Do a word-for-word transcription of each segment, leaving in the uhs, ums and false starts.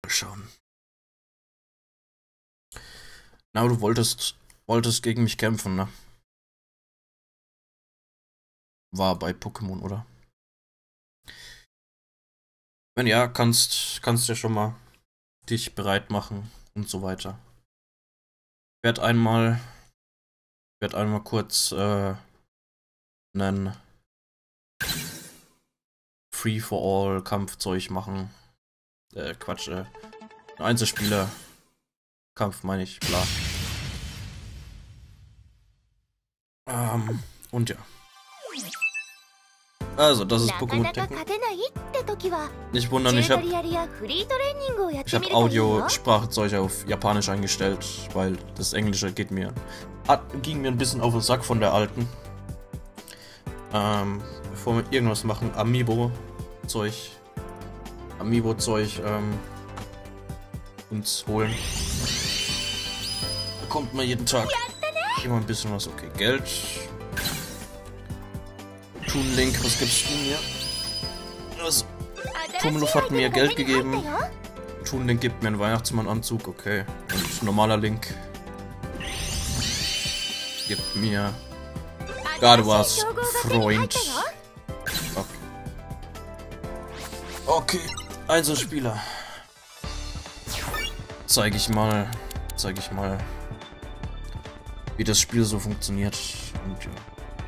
Mal schauen. Na, du wolltest, wolltest gegen mich kämpfen, ne? War bei Pokémon, oder? Wenn ja, kannst, kannst ja schon mal dich bereit machen und so weiter. Ich werde einmal, werd einmal kurz äh, einen Free-for-all-Kampfzeug machen. Äh, Quatsch, äh, ein Einzelspieler-Kampf meine ich, bla. Ähm, und ja. Also, das ist Pokémon Tekken. Nicht wundern, ich habe ich hab Audio-Sprachzeug auf Japanisch eingestellt, weil das Englische geht mir, hat, ging mir ein bisschen auf den Sack von der alten. Ähm, bevor wir irgendwas machen, Amiibo-Zeug, Amiibo-Zeug ähm, uns holen. Bekommt man jeden Tag immer ein bisschen was. Okay, Geld. Toon Link, was gibst du mir? Also, Pummeluff hat mir Geld gegeben. Toon Link gibt mir einen Weihnachtsmann-Anzug, okay. Und normaler Link gibt mir Gardewas Freund. Okay. Okay, Einzelspieler. Zeige ich mal, zeige ich mal, wie das Spiel so funktioniert. Und ja.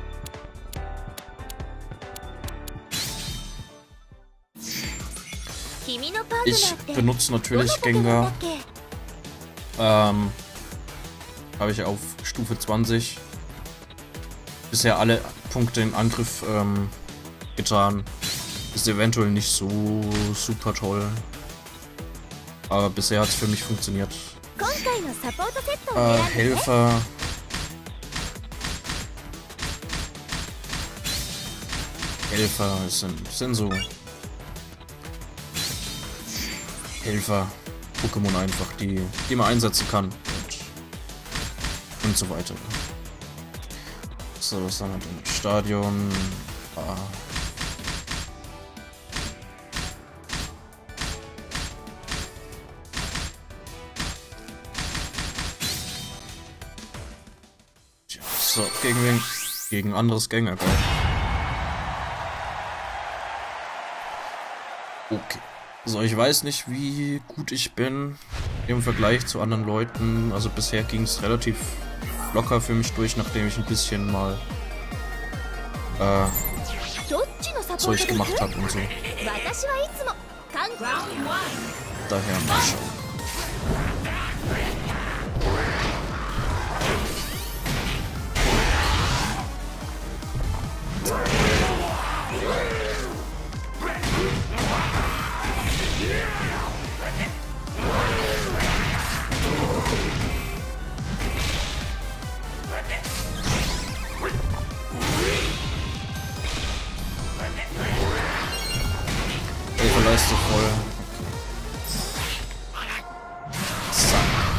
Ich benutze natürlich Gengar. Ähm, habe ich auf Stufe zwanzig bisher alle Punkte im Angriff ähm, getan. Ist eventuell nicht so super toll. Aber bisher hat es für mich funktioniert. Äh, Helfer. Helfer sind, sind so Helfer, Pokémon einfach, die, die man einsetzen kann und, und so weiter. So, was haben wir denn? Stadion. Ah. So, gegen wen? Gegen anderes Gänger, geil. Okay. So, ich weiß nicht, wie gut ich bin im Vergleich zu anderen Leuten. Also bisher ging es relativ locker für mich durch, nachdem ich ein bisschen mal äh, Zeug gemacht habe und so. Daher mal schauen. Leiste voll. Zack.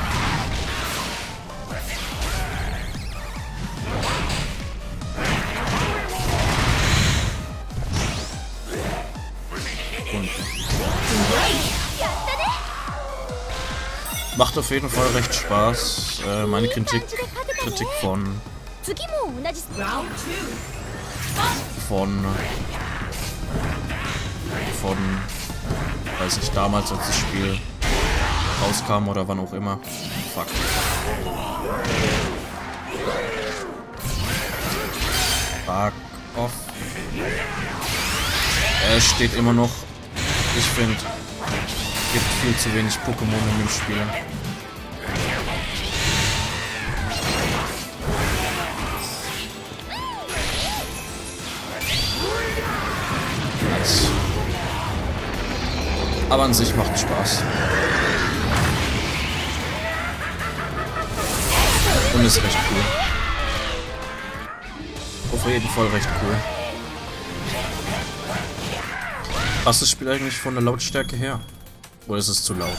Und macht auf jeden Fall recht Spaß. Äh, meine Kritik, Kritik von von von, weiß ich, damals, als das Spiel rauskam oder wann auch immer. Fuck. Fuck off. Er steht immer noch, ich finde, es gibt viel zu wenig Pokémon in dem Spiel. Aber an sich macht es Spaß. Und ist recht cool. Auf jeden Fall recht cool. Was ist das Spiel eigentlich von der Lautstärke her? Oder ist es zu laut?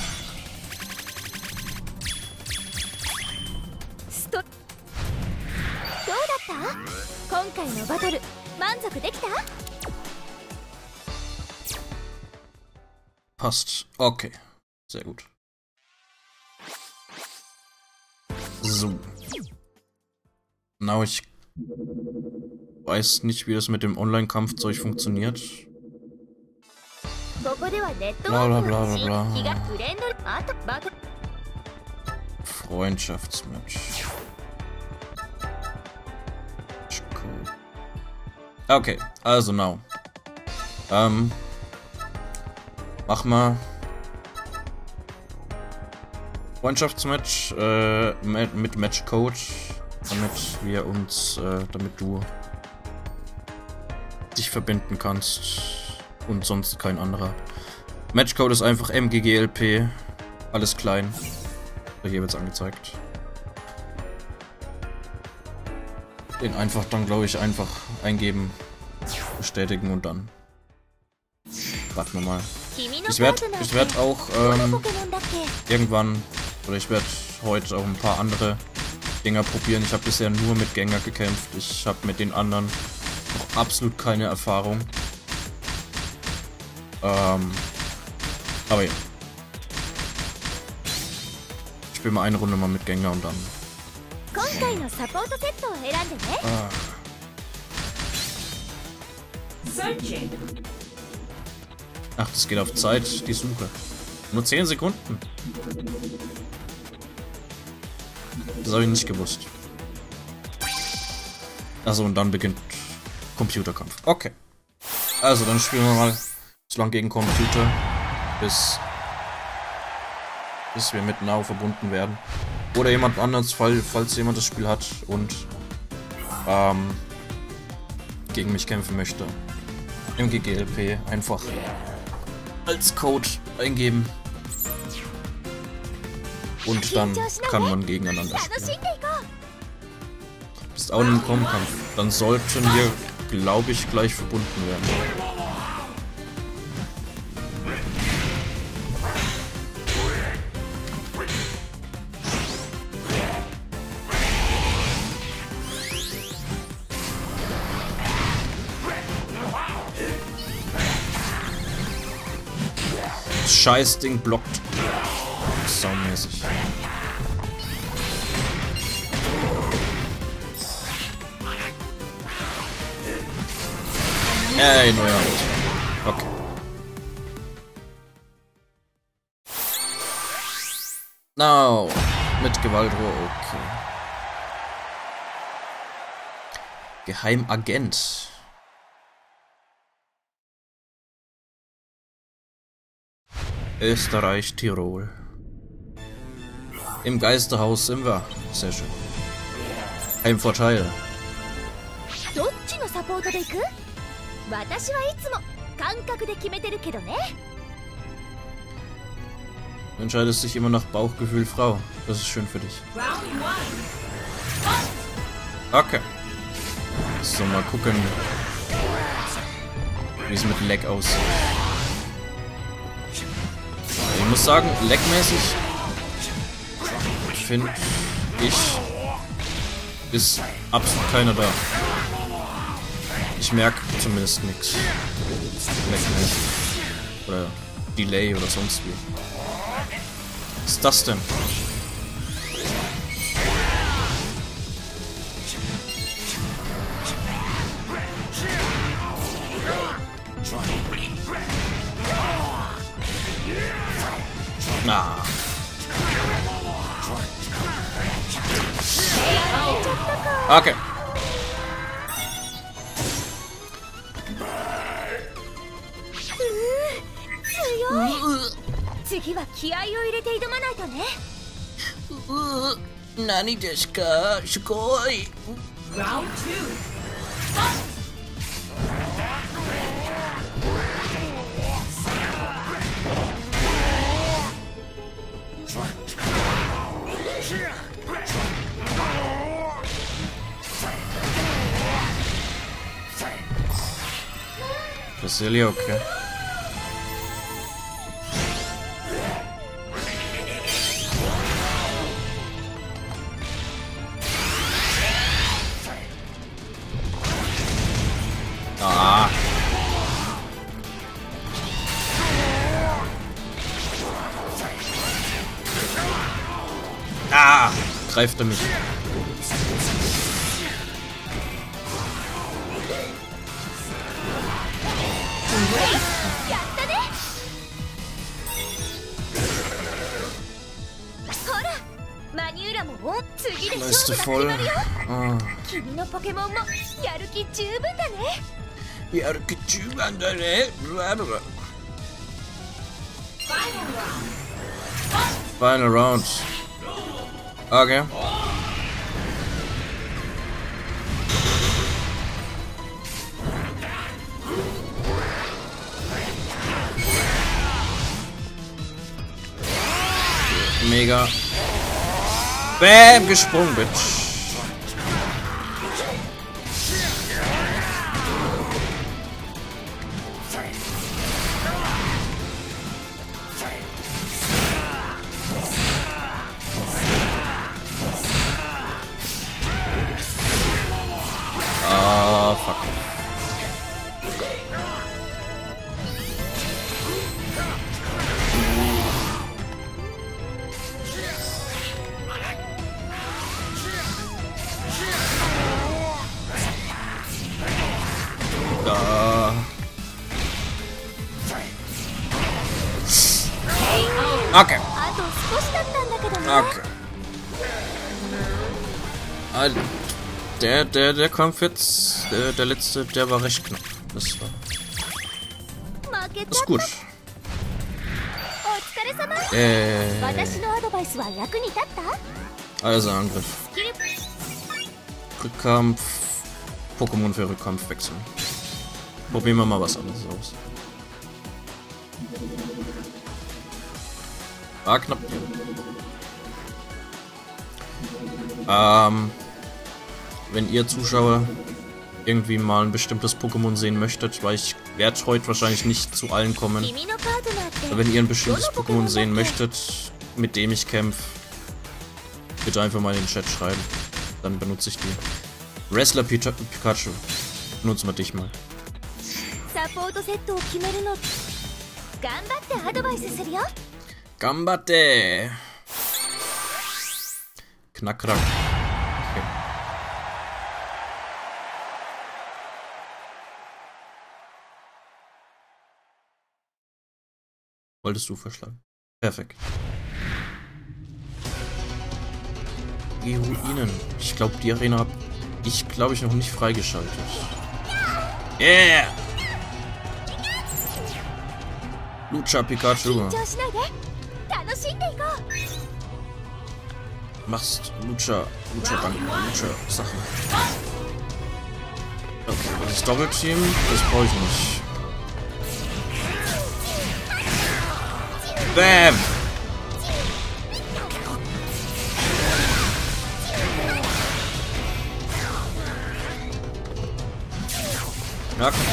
Passt. Okay. Sehr gut. So. Na, ich weiß nicht, wie das mit dem Online-Kampfzeug funktioniert. Bla bla bla bla bla. Freundschaftsmatch. Okay, also now. Ähm. Mach mal. Freundschaftsmatch äh, mit, mit Matchcode, damit wir uns, äh, damit du dich verbinden kannst und sonst kein anderer. Matchcode ist einfach M G G L P, alles klein. Hier wird's angezeigt. Den einfach dann, glaube ich, einfach eingeben, bestätigen und dann. Warten wir mal. Ich werde ich werd auch ähm, irgendwann, oder ich werde heute auch ein paar andere Dinger probieren. Ich habe bisher nur mit Gengar gekämpft. Ich habe mit den anderen noch absolut keine Erfahrung. Ähm, aber ja. Ich spiele mal eine Runde mal mit Gengar und dann. Ah. Ach, das geht auf Zeit, die Suche. Nur zehn Sekunden. Das habe ich nicht gewusst. Also und dann beginnt Computerkampf. Okay. Also dann spielen wir mal so lange gegen Computer, bis, bis wir mit Now verbunden werden. Oder jemand anderes, falls jemand das Spiel hat und ähm, gegen mich kämpfen möchte. M G G L P einfach als Code eingeben. Und dann kann man gegeneinander spielen. Bist auch in einem Kommkampf. Dann sollten wir, glaube ich, gleich verbunden werden. Das Scheißding blockt. Saumäßig. Ey, neuer Hund. Okay. Now. Mit Gewaltrohr, okay. Geheimagent. Österreich, Tirol. Im Geisterhaus sind wir. Sehr schön. Heimvorteil. Du entscheidest dich immer nach Bauchgefühl, Frau. Das ist schön für dich. Okay. So, mal gucken, wie es mit Lag aussieht. Ich muss sagen, lagmäßig finde ich, ist absolut keiner da. Ich merke zumindest nichts. Lagmäßig. Oder Delay oder sonst wie. Was ist das denn? Na. Okay. Nani desu ka? Sugoi. Round two. Brasilia, okay. Ah. Ah! Greift er mich. Leiste voll. Ah. Final round. Okay. Mega. Bam, gesprungen, Bitch. Ah, fuck. Okay. Okay. Also, der, der, der Kampf jetzt, der, der letzte, der war recht knapp. Das war. Das ist gut. Äh. Also Angriff. Rückkampf. Pokémon für Rückkampf wechseln. Probieren wir mal was anderes aus. Ah, knapp. Ähm, wenn ihr Zuschauer irgendwie mal ein bestimmtes Pokémon sehen möchtet, weil ich werde heute wahrscheinlich nicht zu allen kommen. Aber wenn ihr ein bestimmtes Pokémon sehen möchtet, mit dem ich kämpfe, bitte einfach mal in den Chat schreiben. Dann benutze ich die. Wrestler Pika Pikachu. Benutzen wir dich mal. Gambatte! Knackrack. Okay. Wolltest du verschlagen? Perfekt. Die Ruinen. Ich glaube, die Arena habe ich, glaube ich, noch nicht freigeschaltet. Yeah! Lucha Pikachu. Machst Lucha, Lucha Bank, Lucha Sachen. Okay, das ist Doppelteam, das brauche ich nicht. Bam! Ja, komm.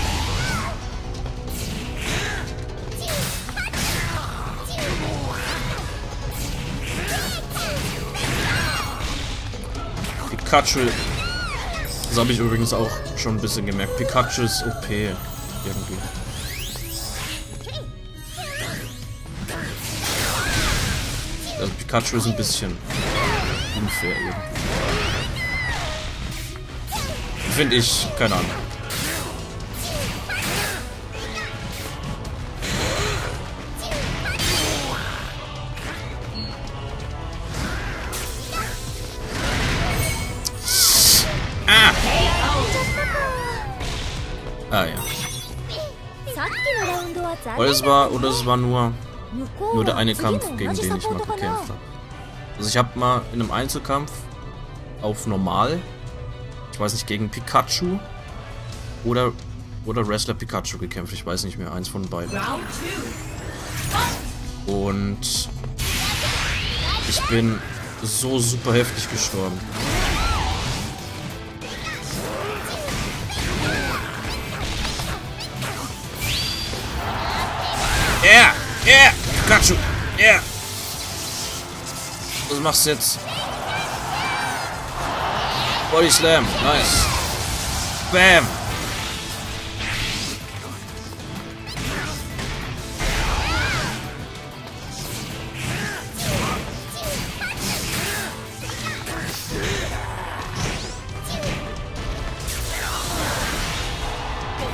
Pikachu. Das habe ich übrigens auch schon ein bisschen gemerkt. Pikachu ist O P. Irgendwie. Also Pikachu ist ein bisschen unfair irgendwie. Finde ich, keine Ahnung. Ah ja. Oder es war, oder es war nur, nur der eine Kampf, gegen den ich mal gekämpft habe. Also ich habe mal in einem Einzelkampf auf normal, ich weiß nicht, gegen Pikachu oder, oder Wrestler Pikachu gekämpft. Ich weiß nicht mehr, eins von beiden. Und ich bin so super heftig gestorben. Yeah! Yeah! Pikachu! Yeah! Was machst du jetzt? Body Slam! Nice! Bam!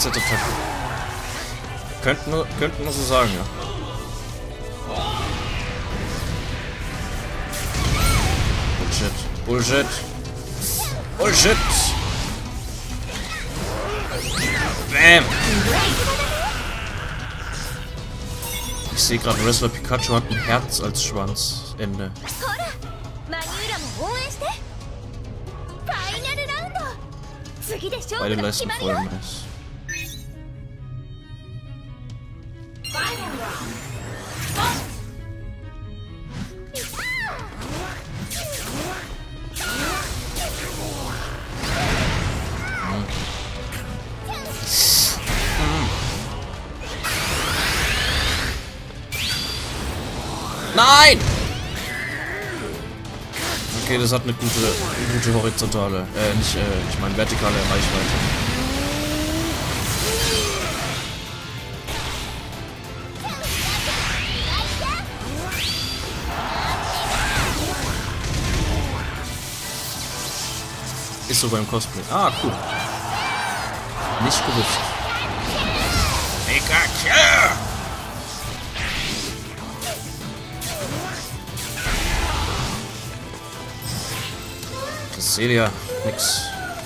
Z-Attacke. Könnten wir, könnten wir so sagen, ja. Bullshit. Bullshit. Bullshit. Bam. Ich sehe gerade, Wrestler Pikachu hat ein Herz als Schwanzende. Beide leisten voll nice. Nein! Okay, das hat eine gute, eine gute horizontale, äh, nicht, äh, ich meine vertikale Reichweite. Ist so beim Cosplay. Ah, cool. Nicht gewusst. Pikachu! Das seht ihr, nix.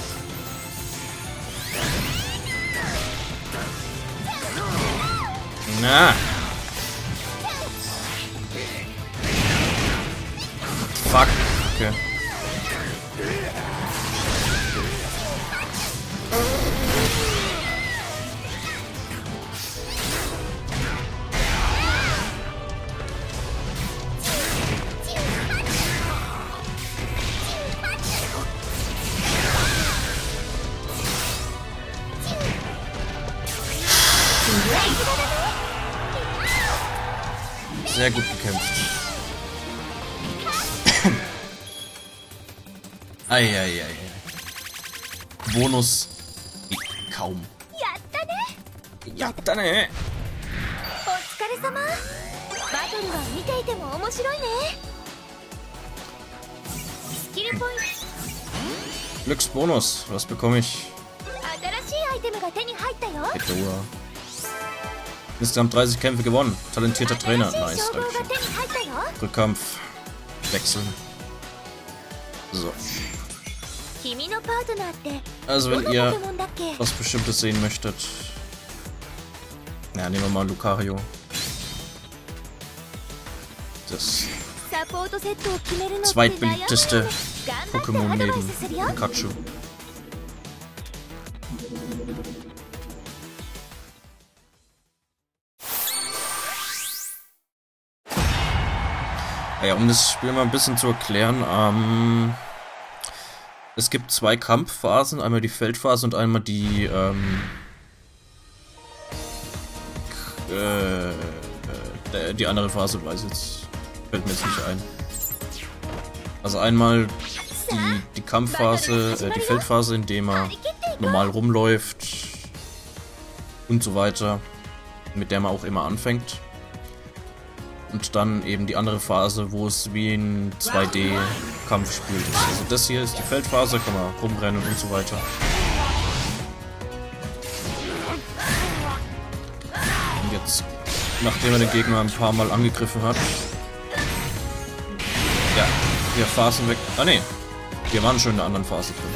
Na. Fuck. Okay. Sehr gut gekämpft. Eieiei. Bonus kaum. Ja, dann ne. Glücksbonus. Was bekomme ich? Hedora. Insgesamt dreißig Kämpfe gewonnen. Talentierter Trainer. Nice, danke. Rückkampf. Wechseln. So. Also wenn ihr was Bestimmtes sehen möchtet. Ja, nehmen wir mal Lucario. Das zweitbeliebteste Pokémon neben Pikachu. Ja, um das Spiel mal ein bisschen zu erklären, ähm, es gibt zwei Kampfphasen, einmal die Feldphase und einmal die, ähm, äh, die andere Phase, weiß jetzt, fällt mir jetzt nicht ein. Also einmal die, die Kampfphase, äh, die Feldphase, in der man normal rumläuft und so weiter, mit der man auch immer anfängt. Und dann eben die andere Phase, wo es wie ein zwei D-Kampfspiel ist. Also das hier ist die Feldphase, kann man rumrennen und so weiter. Und jetzt, nachdem er den Gegner ein paar Mal angegriffen hat... Ja, hier Phasen weg... Ah ne, wir waren schon in der anderen Phase drin.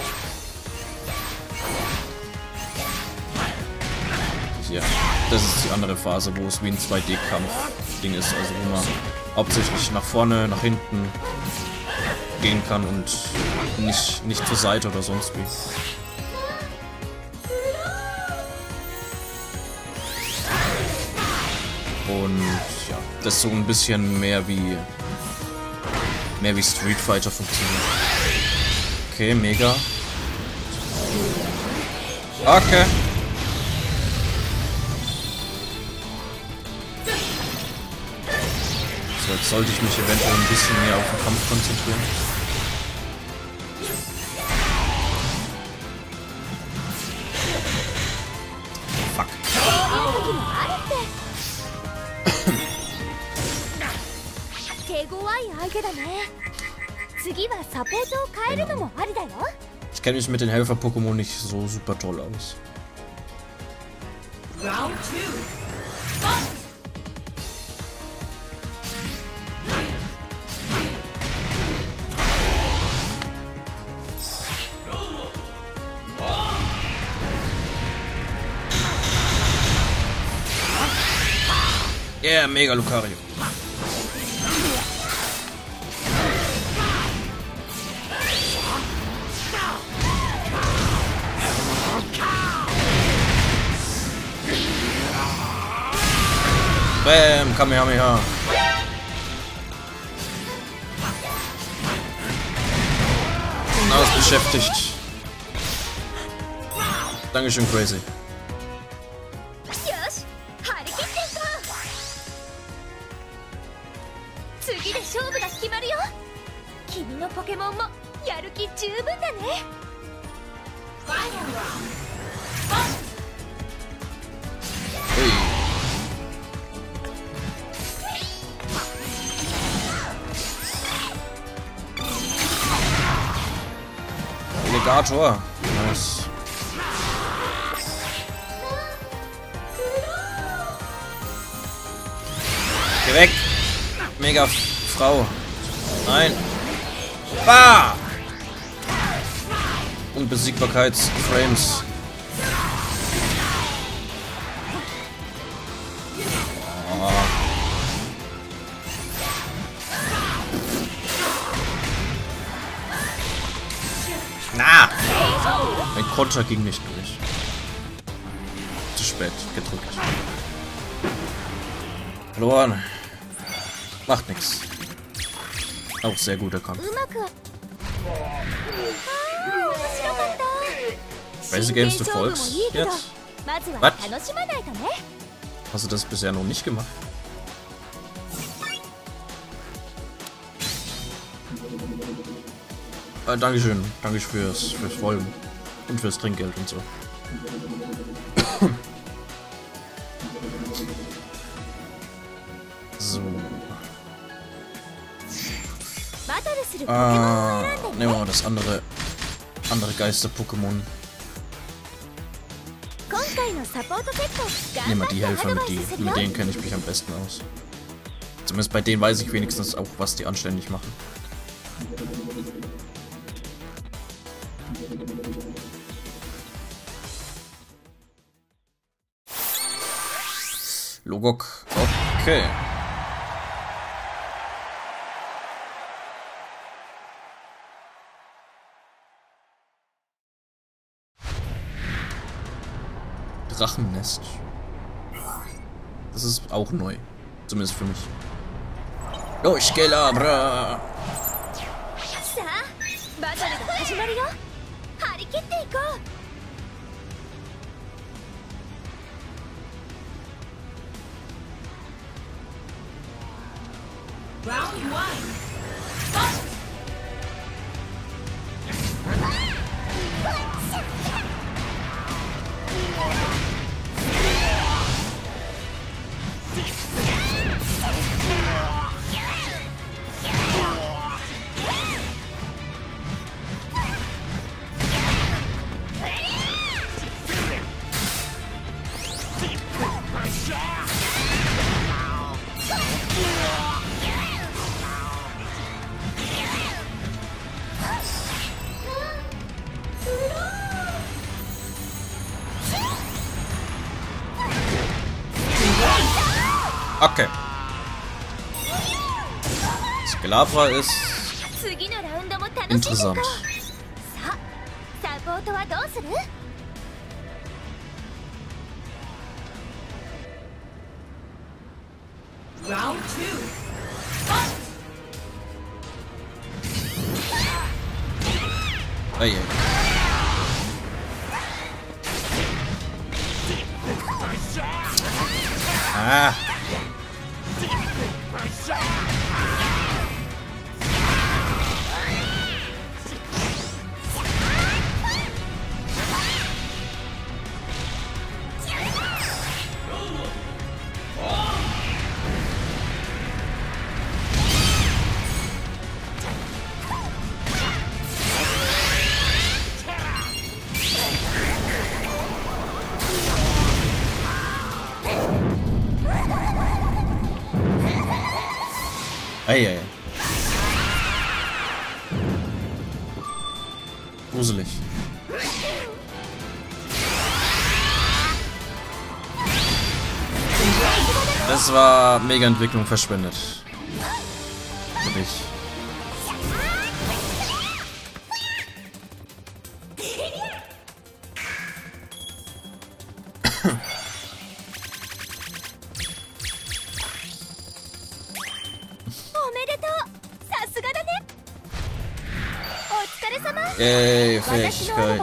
Hier, das ist die andere Phase, wo es wie ein zwei D-Kampf-Ding ist, also wo man hauptsächlich nach vorne, nach hinten gehen kann und nicht, nicht zur Seite oder sonst wie. Und ja, das so ein bisschen mehr wie mehr wie Street Fighter funktioniert. Okay, mega. Okay. So, jetzt sollte ich mich eventuell ein bisschen mehr auf den Kampf konzentrieren. Fuck. Ich kenne mich mit den Helfer-Pokémon nicht so super toll aus. Round two. Fight! Yeah, mega Lucario. Bam, Kamehameha. Na, ist beschäftigt. Dankeschön, Crazy. Alligator. Nice. Geh weg. Mega Frau. Nein. Bah! Unbesiegbarkeitsframes. Oh. Na! Mein Konter ging nicht durch. Zu spät gedrückt. Verloren. Macht nichts. Auch sehr guter Kampf. Basic Games du folgst jetzt? Was? Hast du das bisher noch nicht gemacht? Äh, Dankeschön. Danke fürs, fürs Folgen. Und fürs Trinkgeld und so. So. Ah, nehmen wir mal das andere, andere Geister-Pokémon. Nehmen wir die Helfer mit, die, mit denen kenne ich mich am besten aus. Zumindest bei denen weiß ich wenigstens auch, was die anständig machen. Logok, okay. Drachennest. Das ist auch neu. Zumindest für mich. Durch Gelabra! Round one. Fight! Okay. Gelabra ist interessant. Round two. Oh je. Ah. Eieiei. Gruselig. Das war mega Entwicklung verschwendet. Für dich. Yay, Fähigkeit.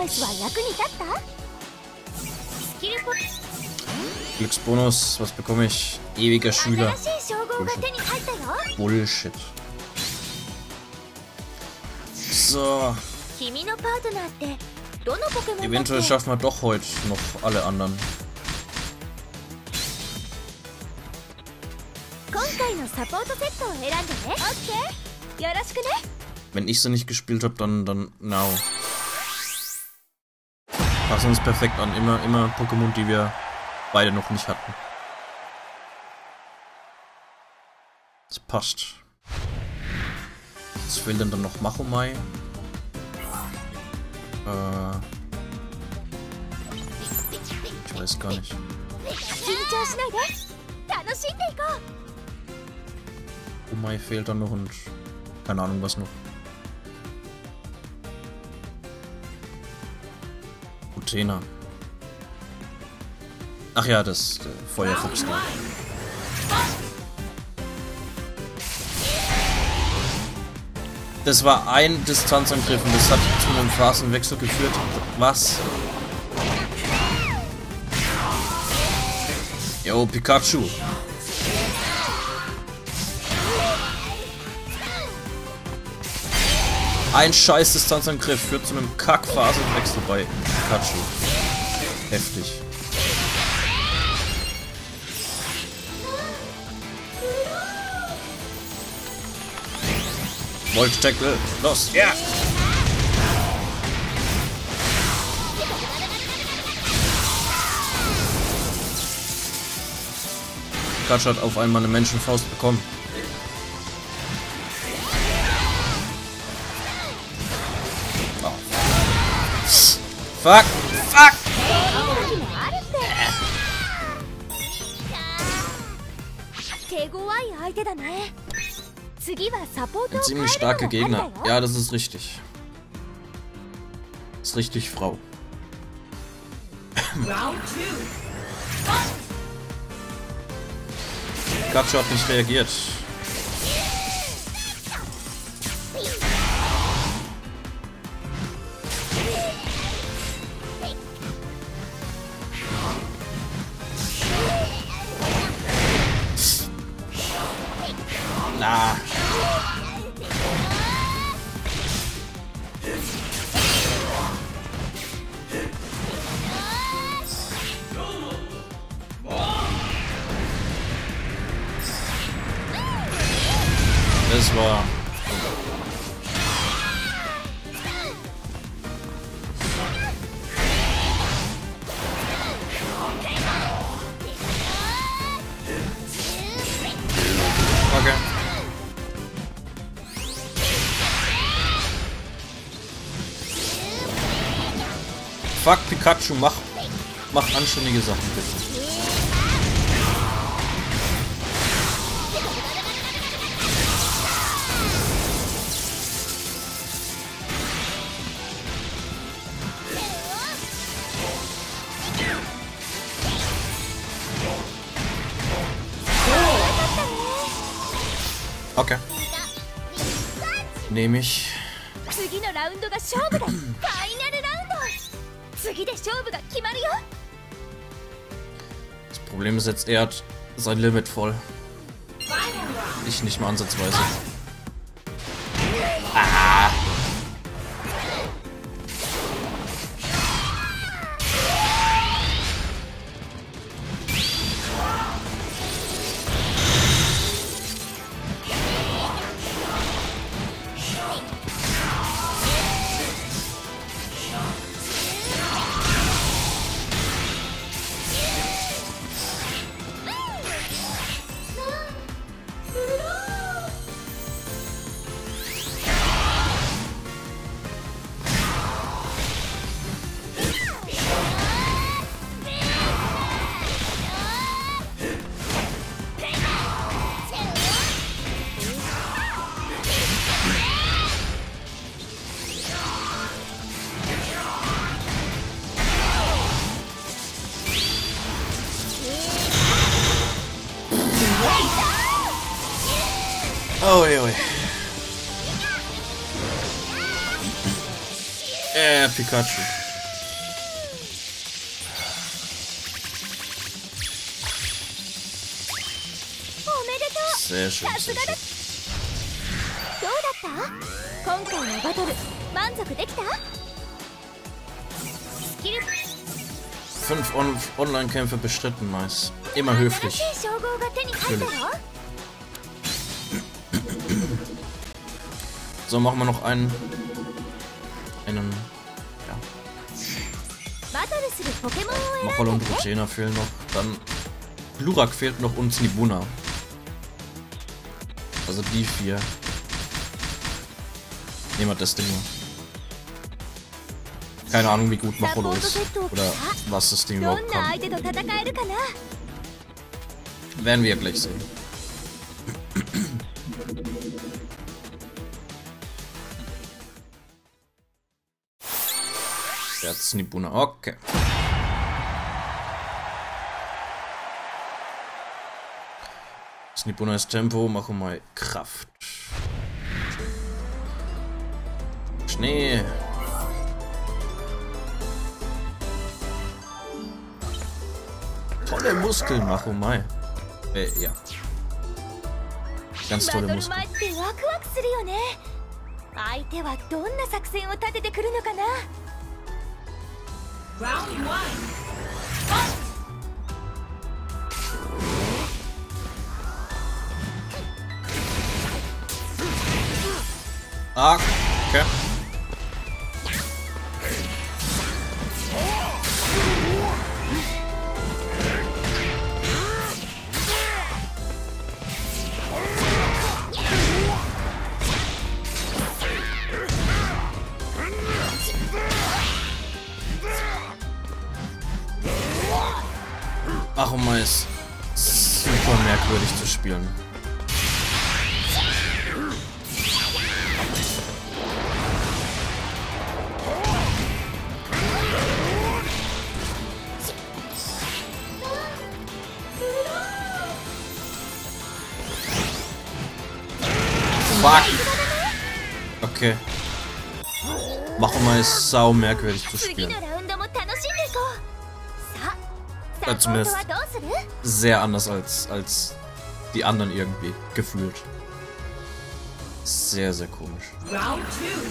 Glücksbonus, was bekomme ich? Ewiger Schüler. Bullshit. Bullshit. So. Eventuell schaffen wir doch heute noch alle anderen. Wenn ich sie nicht gespielt habe, dann dann now. Passen uns perfekt an. Immer, immer Pokémon, die wir beide noch nicht hatten. Das passt. Was fehlt denn dann noch? Machomai? Äh. Ich weiß gar nicht. Machomai fehlt dann noch und keine Ahnung was noch. Utena. Ach ja, das der Feuerfuchs da. Das war ein Distanzangriff und das hat zu einem Phasenwechsel geführt. Was? Yo, Pikachu. Ein scheiß Distanzangriff führt zu einem Kack-Phasenwechsel bei Pikachu. Heftig. Volt-Tackle, los, ja! Yeah. Pikachu hat auf einmal eine Menschenfaust bekommen. Oh. Fuck! Fuck! Ein ziemlich starke Gegner. Ja, das ist richtig. Das ist richtig, Frau. Pikachu hat nicht reagiert. Na. Das war... Okay. Fuck Pikachu, mach, mach anständige Sachen bitte. Okay. Nehme ich. Das Problem ist jetzt, er hat sein Limit voll. Ich nicht mal ansatzweise. Ah. Uiuiui. Äh, Pikachu. Sehr schön, sehr schön. Fünf On Online-Kämpfe bestritten, nice. Immer höflich. Natürlich. So, machen wir noch einen. Einen. Ja. Machol und Rutschena fehlen noch. Dann. Glurak fehlt noch und Snibuna. Also die vier. Nehmen wir das Ding mal. Keine Ahnung, wie gut Macholo ist. Oder was das Ding überhaupt kann. Werden wir gleich sehen. Jetzt Nibuna. Okay. Nibuna ist Tempo, machen wir mal Kraft. Schnee. Tolle Muskeln, Machomai. Äh, ja. Ganz tolle Muskeln. Round one. Ah, okay. Ach, um ist super merkwürdig zu spielen. Fuck. Okay. Machoma ist sau merkwürdig zu spielen. Ja, zumindest sehr anders als, als die anderen irgendwie gefühlt. Sehr, sehr komisch. Round two.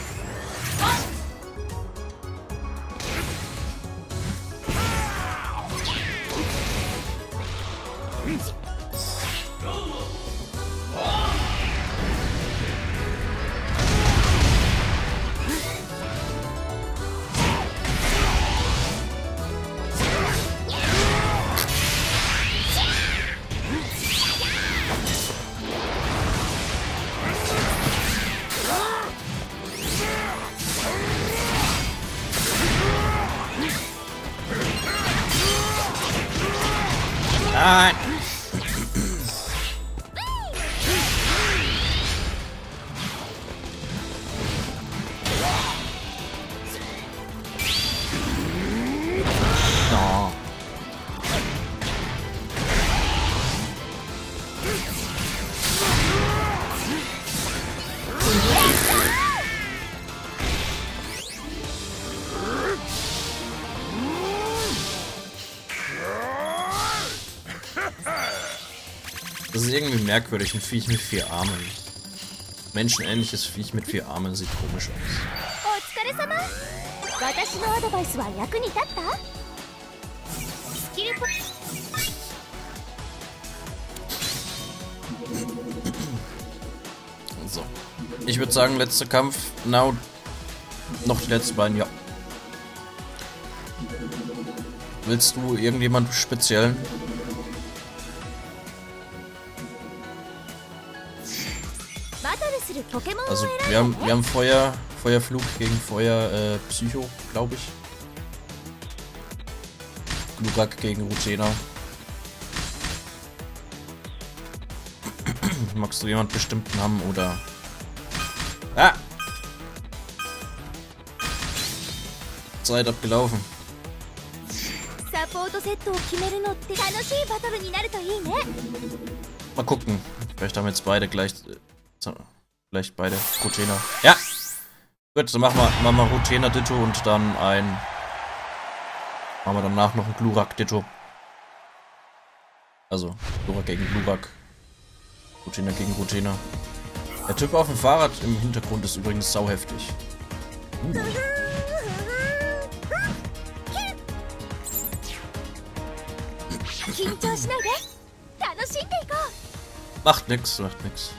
Nein! Oh. Das ist irgendwie merkwürdig, ein Viech mit vier Armen. Menschenähnliches Viech mit vier Armen sieht komisch aus. So. Ich würde sagen, letzter Kampf. Now. Noch die letzten beiden, ja. Willst du irgendjemand speziellen? Also wir haben, wir haben Feuer, Feuerflug gegen Feuer, äh, Psycho, glaube ich. Glurak gegen Rutschena. Magst du jemand bestimmten haben oder... Ah! Zeit abgelaufen. Mal gucken. Vielleicht haben jetzt beide gleich So, vielleicht beide Rutena. Ja! Gut, dann machen wir, machen wir Rutena Ditto und dann ein... Machen wir danach noch ein Glurak Ditto. Also, Glurak gegen Glurak. Rutena gegen Rutena. Der Typ auf dem Fahrrad im Hintergrund ist übrigens sauheftig. Uh. Macht nix, macht nix.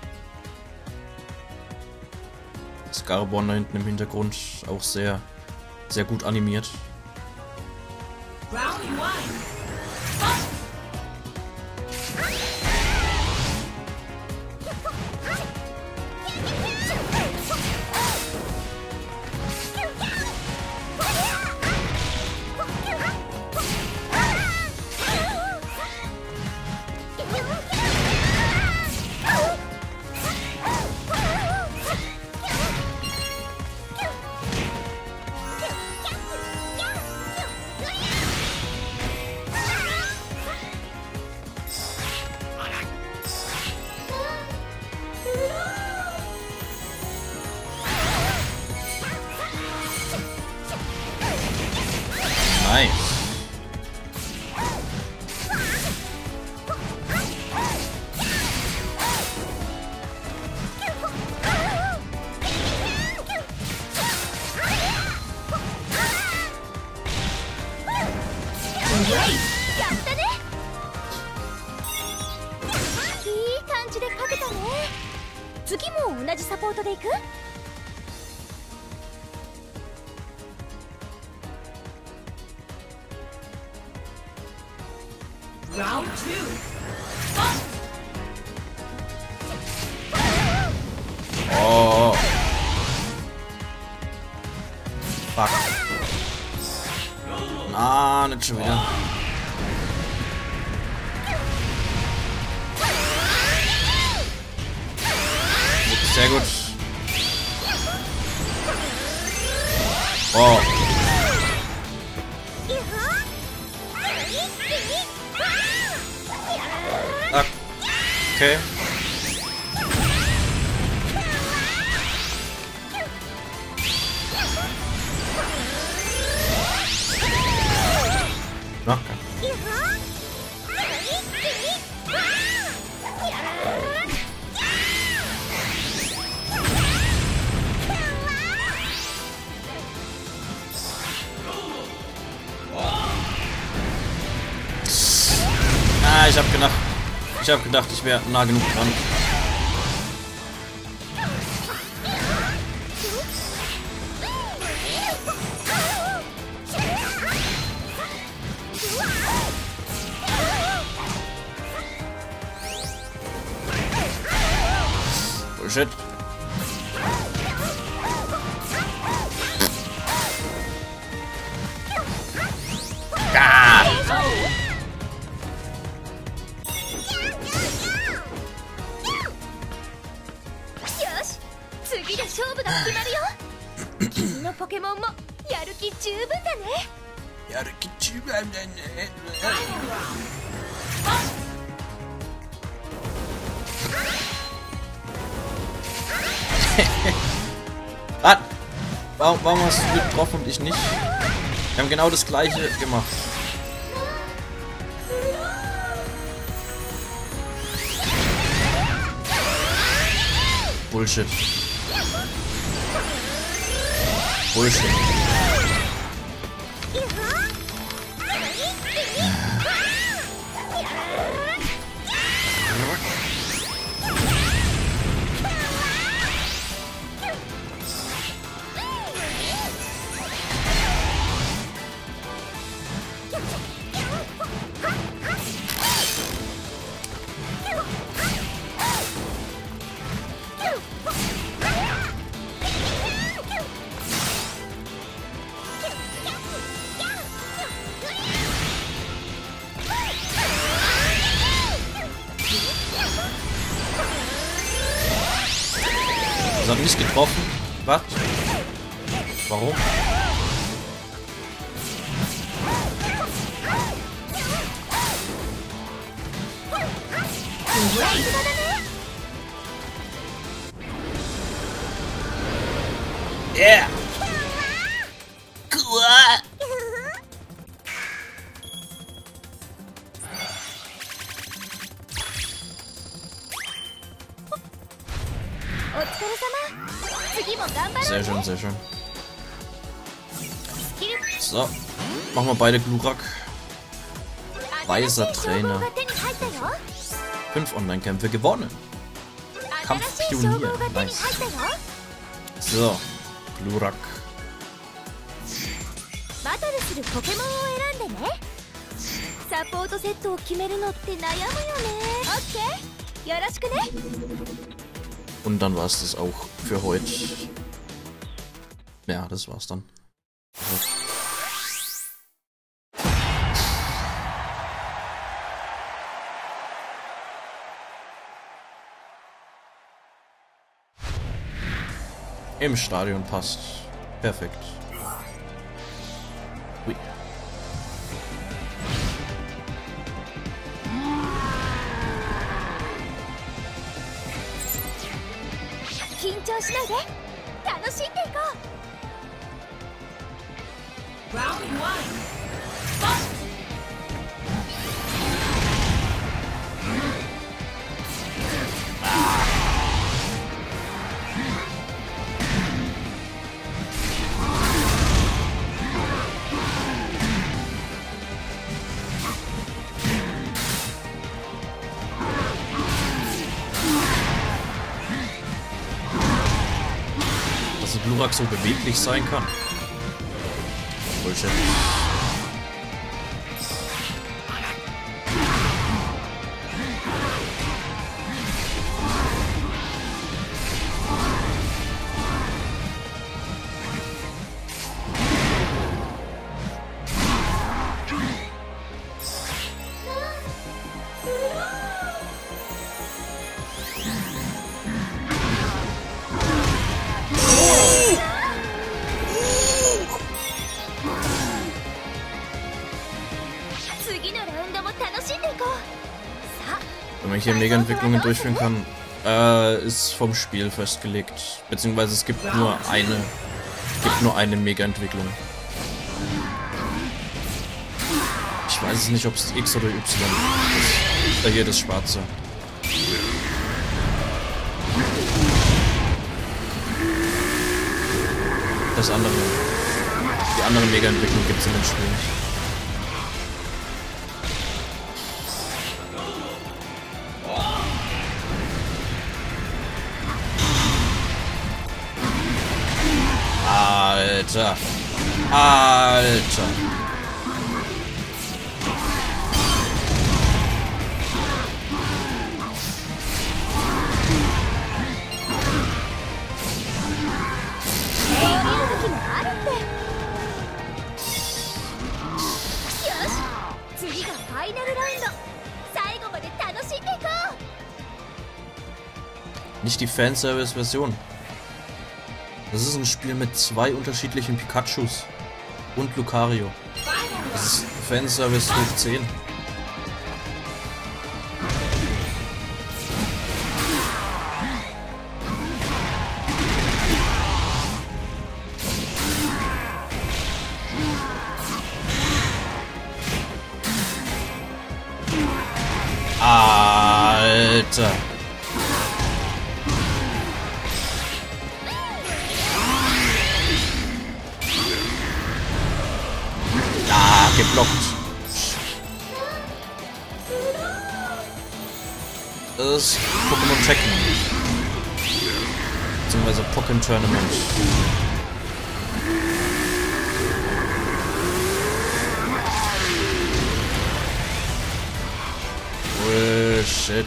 Scarbon da hinten im Hintergrund auch sehr, sehr gut animiert. Round one. Nice. Round two. Oh. Fuck. Ah, nicht schon wieder. Sehr gut. Oh. Ah. Okay. Okay. Ah, ich hab gedacht, ich hab gedacht, ich wäre nah genug dran. Bullshit. Ah. Was? Warum, warum hast du getroffen und ich nicht? Wir haben genau das gleiche gemacht. Bullshit. Bullshit. Das hat mich getroffen. Was? Warum? Yeah! Cool! Sehr schön, sehr schön. So, machen wir beide Glurak. Weiser Trainer. Fünf Online-Kämpfe gewonnen. Kampfpionier. Nice. So, Glurak. Und dann war es das auch für heute. Ja, das war's dann. Im Stadion passt. Perfekt. Ui. Round one. Fight! Dass Glurak so beweglich sein kann. Bullshit. Wenn man hier Mega-Entwicklungen durchführen kann, äh, ist vom Spiel festgelegt. Beziehungsweise es gibt nur eine, gibt nur eine Mega-Entwicklung. Ich weiß nicht, ob es X oder Y ist. Da hier das Schwarze. Das andere. Die andere Mega-Entwicklung gibt es in dem Spiel nicht. Alter. Alter. Nicht die Fanservice-Version. Das ist ein Spiel mit zwei unterschiedlichen Pikachus und Lucario. Das ist Fanservice hoch zehn. Alter. Ah, geblockt. Das ist Pokémon Tekken. Beziehungsweise Pokémon Tournament. Bullshit.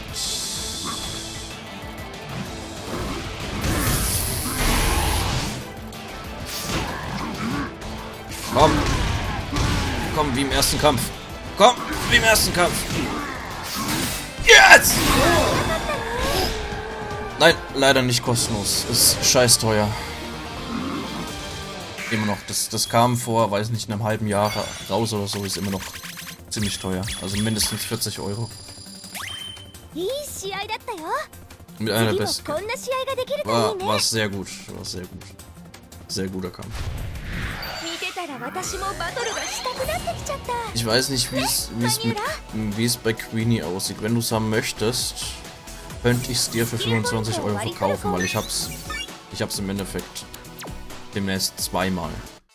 Komm. Komm, wie im ersten Kampf. Komm, wie im ersten Kampf. Yes! Nein, leider nicht kostenlos. Ist scheiß teuer. Immer noch. Das, das kam vor, weiß nicht, einem halben Jahr raus oder so. Ist immer noch ziemlich teuer. Also mindestens vierzig Euro. Mit einer der besten. War, war sehr gut. War sehr gut. Sehr guter Kampf. Ich weiß nicht, wie es wie es bei Queenie aussieht. Wenn du es haben möchtest, könnte ich es dir für fünfundzwanzig Euro verkaufen, weil ich hab's, ich hab's im Endeffekt demnächst zweimal.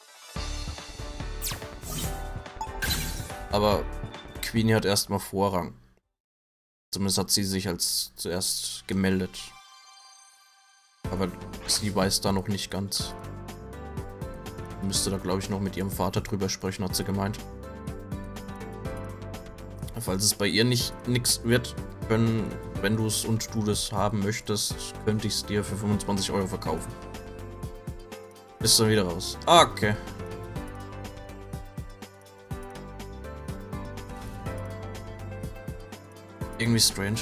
Aber Queenie hat erstmal Vorrang. Zumindest hat sie sich als zuerst gemeldet. Aber sie weiß da noch nicht ganz. Müsste da, glaube ich, noch mit ihrem Vater drüber sprechen, hat sie gemeint. Falls es bei ihr nicht nix wird, können, wenn du es und du das haben möchtest, könnte ich es dir für fünfundzwanzig Euro verkaufen. Bist du wieder raus? Ah, okay. Irgendwie strange.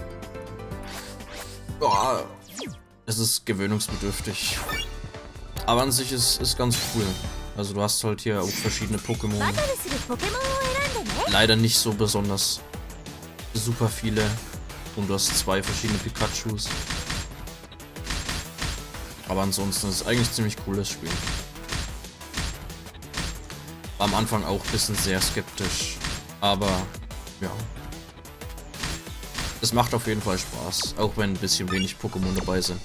Boah, es ist gewöhnungsbedürftig. Aber an sich ist es ganz cool. Also du hast halt hier auch verschiedene Pokémon. Leider nicht so besonders super viele. Und du hast zwei verschiedene Pikachus. Aber ansonsten ist es eigentlich ein ziemlich cooles Spiel. War am Anfang auch ein bisschen sehr skeptisch. Aber ja. Es macht auf jeden Fall Spaß. Auch wenn ein bisschen wenig Pokémon dabei sind.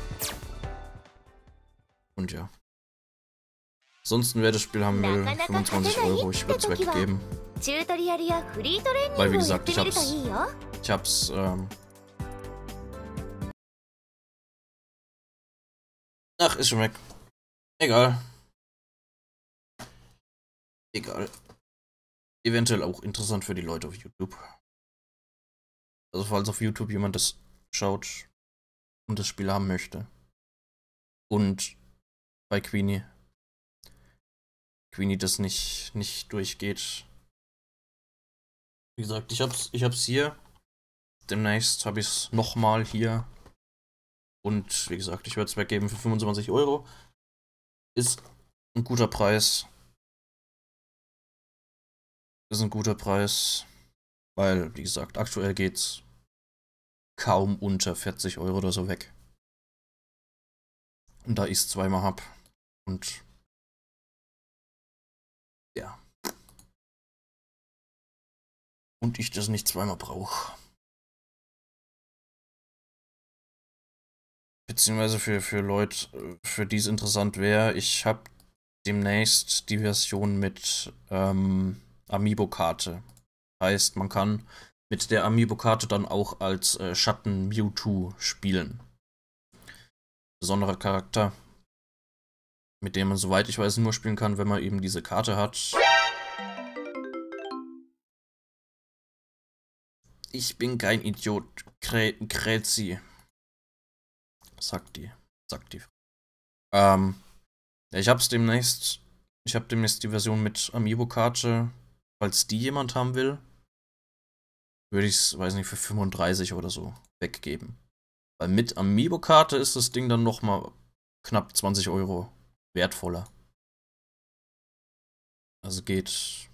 Und ja. Ansonsten, wer das Spiel haben will, fünfundzwanzig Euro, ich würde es weggeben. Weil wie gesagt, ich hab's, ich hab's, ähm... Ach, ist schon weg. Egal. Egal. Eventuell auch interessant für die Leute auf YouTube. Also falls auf YouTube jemand das schaut und das Spiel haben möchte. Und bei Queenie Queenie das nicht, nicht durchgeht. Wie gesagt, ich hab's, ich hab's hier. Demnächst habe ich es nochmal hier. Und wie gesagt, ich werde es weggeben für fünfundzwanzig Euro. Ist ein guter Preis. Ist ein guter Preis. Weil, wie gesagt, aktuell geht's kaum unter vierzig Euro oder so weg. Und da ich es zweimal hab. Und ja. Und ich das nicht zweimal brauche. Beziehungsweise für, für Leute, für die es interessant wäre, ich habe demnächst die Version mit ähm, Amiibo-Karte. Heißt, man kann mit der Amiibo-Karte dann auch als äh, Schatten Mewtwo spielen. Besonderer Charakter, mit dem man, soweit ich weiß, nur spielen kann, wenn man eben diese Karte hat. Ich bin kein Idiot, Kräzi. Sagt die, sagt die. Ähm, ich hab's demnächst, ich hab demnächst die Version mit Amiibo-Karte. Falls die jemand haben will, würde ich es, weiß nicht, für fünfunddreißig oder so weggeben. Weil mit Amiibo-Karte ist das Ding dann nochmal knapp zwanzig Euro wertvoller. Also geht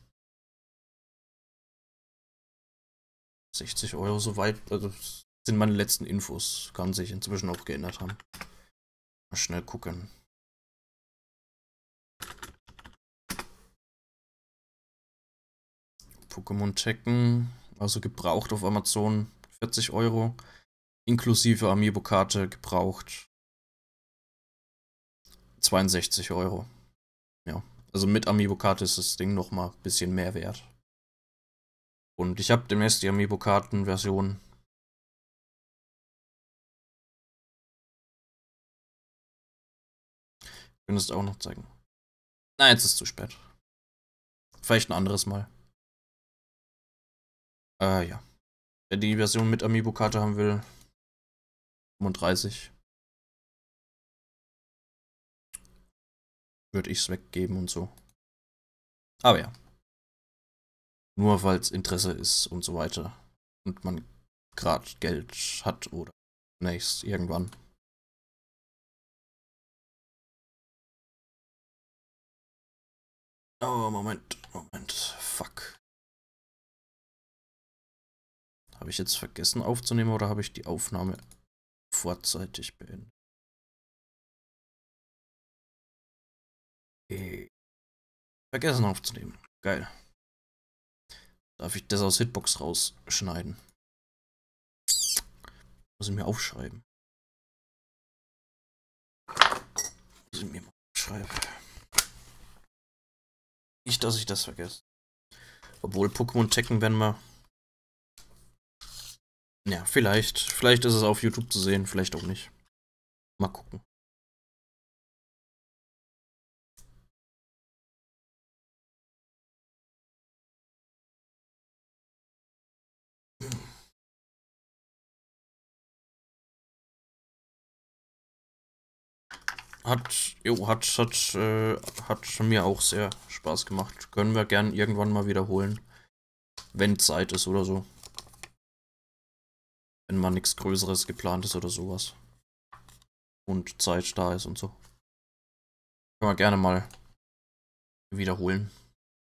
sechzig Euro soweit. Also das sind meine letzten Infos. Kann sich inzwischen auch geändert haben. Mal schnell gucken. Pokémon checken. Also gebraucht auf Amazon vierzig Euro. Inklusive Amiibo-Karte gebraucht zweiundsechzig Euro. Ja, also mit Amiibo-Karte ist das Ding nochmal ein bisschen mehr wert. Und ich habe demnächst die Amiibo-Karten-Version. Könntest du auch noch zeigen. Nein, jetzt ist es zu spät. Vielleicht ein anderes Mal. Äh, ja. Wer die Version mit Amiibo-Karte haben will, fünfunddreißig. Würde ich es weggeben und so. Aber ja. Nur weil es Interesse ist und so weiter. Und man gerade Geld hat oder nächst irgendwann. Oh, Moment, Moment. Fuck. Habe ich jetzt vergessen aufzunehmen oder habe ich die Aufnahme vorzeitig beendet? Okay. Vergessen aufzunehmen. Geil. Darf ich das aus Hitbox rausschneiden? Muss ich mir aufschreiben. Muss ich mir mal aufschreiben. Nicht, dass ich das vergesse. Obwohl Pokémon Tekken werden wir... Ja, vielleicht. Vielleicht ist es auf YouTube zu sehen, vielleicht auch nicht. Mal gucken. Hat, jo, hat, hat, äh, hat mir auch sehr Spaß gemacht. Können wir gern irgendwann mal wiederholen. Wenn Zeit ist oder so. Wenn mal nichts Größeres geplant ist oder sowas. Und Zeit da ist und so. Können wir gerne mal wiederholen.